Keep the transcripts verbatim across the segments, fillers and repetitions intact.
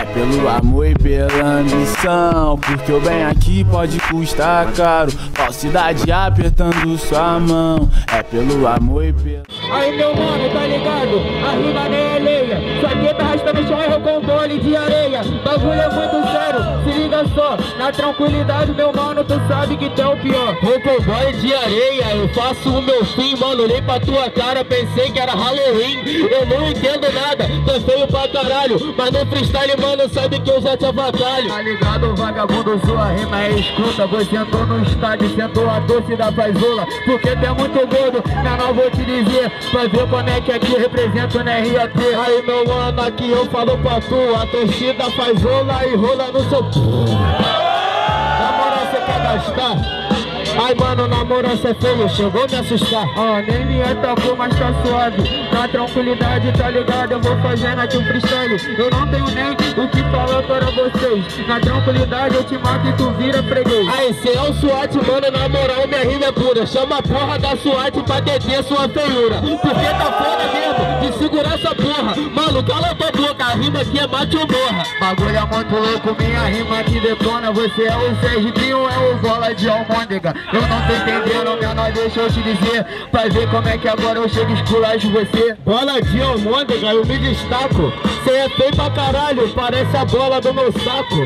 pelo amor e pela ambição, porque o bem aqui pode custar caro. Falsidade apertando sua mão, é pelo amor e pela... Aí meu mano, tá ligado? A rima nem é alheia. Sua teta arrastando o chão, erro com bole de areia. Bagulho é muito sério, se liga só. Na tranquilidade, meu mano, tu sabe que tu é o pior. Erro com bole de areia, eu faço o meu fim, mano. Olhei pra tua cara, pensei que era Halloween. Eu não entendo nada, tô feio pra caralho. Mas no freestyle, mano, sabe que eu já te avacalho. Tá ligado, vagabundo, sua rima é escuta. Você entrou no estádio, sentou a torcida faz ola. Porque tu é muito gordo, mas não vou te dizer. Pra ver como é que aqui representa o N R A T. Aí meu mano, aqui eu falo pra tu, a torcida faz rola e rola no seu... Na moral, cê quer gastar? Ai mano, na moral cê é feio, chegou me assustar. Ó, oh, nem me atacou, mas tá suave. Na tranquilidade, tá ligado, eu vou fazendo aqui um freestyle. Eu não tenho nem o que falar para vocês. Na tranquilidade eu te mato e tu vira freguês. Aí, cê é o SWAT, mano, na moral minha rima é pura. Chama a porra da SWAT pra deter sua feiura. Porque tá foda mesmo de segurar essa porra. Mano, cala tua boca, a rima aqui é mate ou morra. Bagulho é muito louco, minha rima aqui detona. Você é o Serginho ou é o Bola de Almôndega? Eu não tô entendendo, menor, deixa eu te dizer. Pra ver como é que agora eu chego e esculacho você. Bola de Almôndega, eu me destaco. Cê é feio pra caralho, parece a bola do meu saco.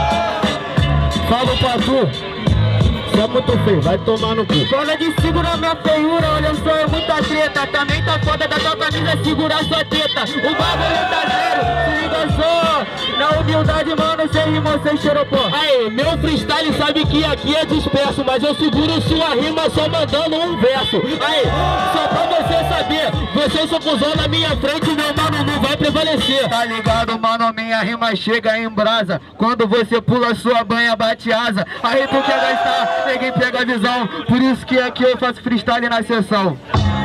Fala pra tu. Você é muito feio, vai tomar no cu. Bola de segurar minha feiura, olha só, é muita treta. Também tá foda da tua camisa segurar sua teta. O bagulho tá zero, se liga só. Na humildade, mano, sem rima, sem xeropó. Aí, meu freestyle sabe que aqui é disperso, mas eu seguro sua rima só mandando um verso. Aí, só pra você saber, você só cuzão na minha frente, meu mano, não vai prevalecer. Tá ligado, mano, minha rima chega em brasa. Quando você pula sua banha, bate asa. Aí tu quer gastar, ninguém pega a visão. Por isso que aqui eu faço freestyle na sessão.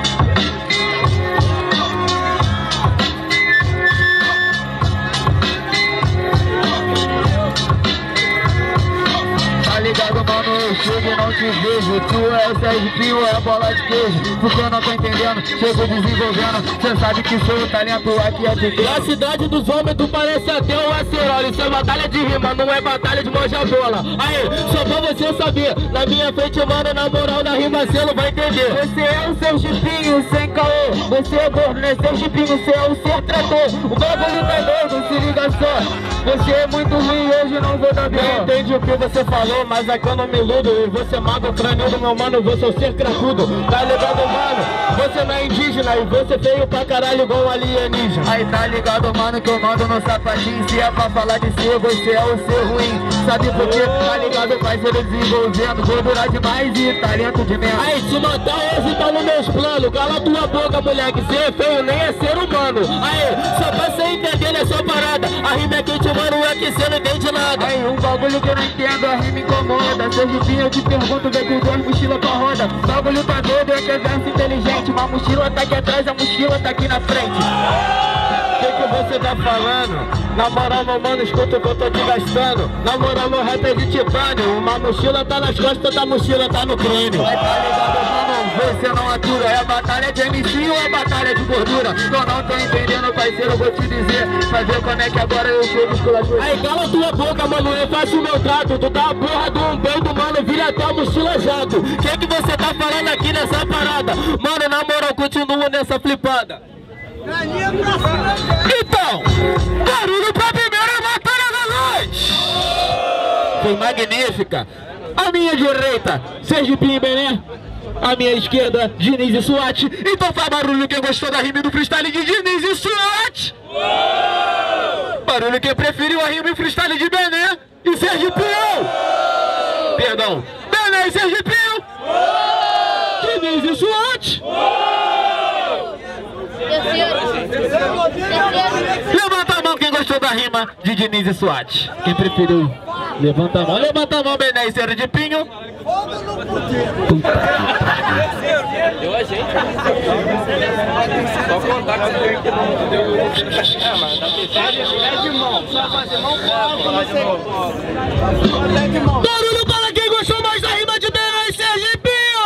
Tá ligado, mano, eu chego e não te vejo. Tu é o Serginho, é a bola de queijo. Porque eu não tô entendendo, chego desenvolvendo. Cê sabe que seu talento aqui é de Na cidade dos homens tu parece até um acerola. Isso é batalha de rima, não é batalha de manjadola. Aí, só pra você saber, na minha frente, mano, na moral da rima cê não vai entender. Você é o Serginho sem caô. Você é gordo, não é Serginho, você é o ser trator. O bagulho tá doido, se liga só. Você é muito ruim, hoje não vou dar B O. Eu entendi o que você falou, mas aqui eu não me iludo. E você mago crânio, meu mano, você é o ser cracudo. Tá ligado, mano? Você não é indígena e você feio pra caralho igual um alienígena. Aí tá ligado, mano, que eu mando no sapatinho. Se é pra falar de ser, você é o ser ruim. Sabe por quê? Tá ligado, vai ser desenvolvendo. Vou durar demais e talento de merda. Aí, se matar hoje tá nos meus planos. Cala tua boca, moleque, ser feio nem é ser humano. Aí, só pra você entender nessa parada. A rima é quente, mano, é que cê não entende nada. Aí, um bagulho que eu não entendo, a rima incomoda. Serginho, eu te pergunto, vem com duas mochilas pra roda. Bagulho tá doido, é que é verso inteligente. Uma mochila tá aqui atrás, a mochila tá aqui na frente. O que que você tá falando? Na moral, meu mano, escuta o que eu tô te gastando. Na moral, meu rap é de titânio. Uma mochila tá nas costas, outra mochila tá no crânio. Vai tá ligado, mano, você não atura. É batalha de M C ou é batalha de gordura? Eu não tô entendendo, parceiro, eu vou te dizer. Pra ver como é que agora eu chego esculacho. Aí, cala tua boca, mano, eu faço o meu trato. Tu tá a porra do um peito, mano, vira até a mochila jato. O que que você tá falando aqui nessa parada? Mano, na moral, continua nessa flipada. Então, barulho pra primeira batalha da noite. Foi magnífica. A minha direita, Serginho e Bené. A minha esquerda, Diniz e SWAT. Então faz barulho quem gostou da rima do freestyle de Diniz e SWAT. Barulho quem preferiu a rima e freestyle de Bené e Serginho. Perdão, Bené e Serginho. Diniz e SWAT. Levanta a mão quem gostou da rima de Diniz e SWAT. Quem preferiu? Levanta a mão, levanta a mão, Bené e Serginho. Deu a gente. Só contar que você que não deu. É, mas na mensagem é de mão. Só fazer mão com barulho para quem gostou mais da rima de Bené e Serginho.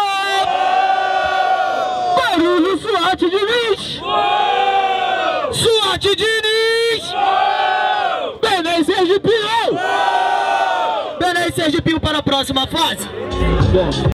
Barulho SWAT Diniz. SWAT Diniz. Bené e Sergipinho! Belém, Sergipinho para a próxima fase. Bom.